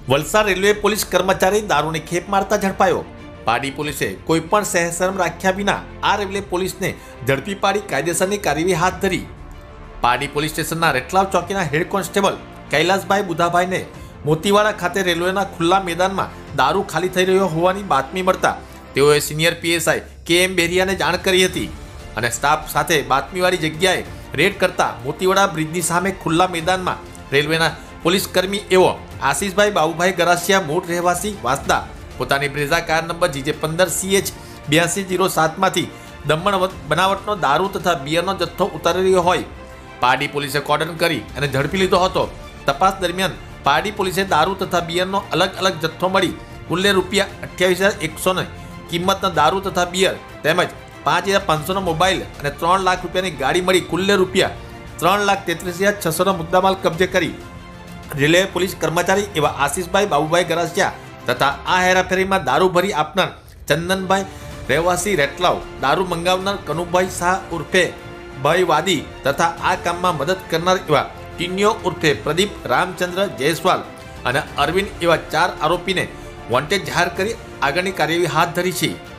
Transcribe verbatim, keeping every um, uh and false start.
Valsad railway police કર્મચારી દારૂની ખેપ મારતા ઝડપાયો। પાડી પોલીસે કોઈપણ સહેશરમ રાખ્યા વિના આ રેલવે પોલીસને ઝડપી પાડી કાયદેસરની કાર્યવાહી હાથ ધરી। પાડી પોલીસ સ્ટેશનના રેટલાવ ચોકીના હેડ કોન્સ્ટેબલ કૈલાસભાઈ બુધાભાઈને મોતીવાડા ખાતે રેલવેના ખુલ્લા મેદાનમાં દારૂ ખાલી થઈ રહ્યો હોવાની બાતમી મળતા તેઓએ સિનિયર પીએસઆઈ કે એમ બેરિયાને જાણ કરી હતી અને સ્ટાફ સાથે બાતમીવાળી જગ્યાએ રેડ કરતા મોતીવાડા બ્રિજની સામે ખુલ્લા મેદાનમાં રેલવેના પોલીસ કર્મી એવો આશીષભાઈ બાબુભાઈ ગરાસિયા મૂળ રહેવાસી વાંસદા પોતાની બ્રેઝા કાર નંબર જીજે પંદર સીએચ બ્યાસી જીરો સાતમાંથી દમણ બનાવટનો દારૂ તથા બિયરનો જથ્થો ઉતારી રહ્યો હોય પાડી પોલીસે કોર્ડન કરી અને ઝડપી લીધો હતો। તપાસ દરમિયાન પાડી પોલીસે દારૂ તથા બિયરનો અલગ અલગ જથ્થો મળી કુલ્લે રૂપિયા અઠ્યાવીસ હજાર એકસો ને કિંમતના દારૂ તથા બિયર તેમજ પાંચ હજાર પાંચસોનો મોબાઈલ અને ત્રણ લાખ રૂપિયાની ગાડી મળી કુલ્લે રૂપિયા ત્રણ લાખ તેત્રીસ હજાર છસોનો મુદ્દામાલ કબજે કરી રેલવે પોલીસ કર્મચારી એવા આશીષભાઈ બાબુભાઈ ગરાસિયા તથા આ હેરાફેરીમાં દારૂ ભરી આપનાર ચંદનભાઈ રહેવાસી રેટલાવ, દારૂ મંગાવનાર કનુભાઈ શાહ ઉર્ફે ભાઈ વાદી તથા આ કામમાં મદદ કરનાર એવા ટીનિયો ઉર્ફે પ્રદીપ રામચંદ્ર જયસ્વાલ અને અરવિંદ એવા ચાર આરોપીને વોન્ટેડ જાહેર કરી આગળની કાર્યવાહી હાથ ધરી છે।